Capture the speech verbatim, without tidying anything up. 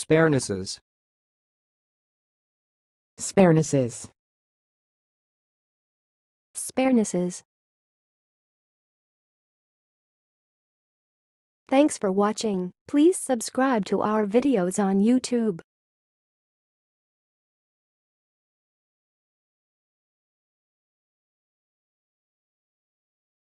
Sparenesses. Sparenesses. Sparenesses. Thanks for watching. Please subscribe to our videos on YouTube.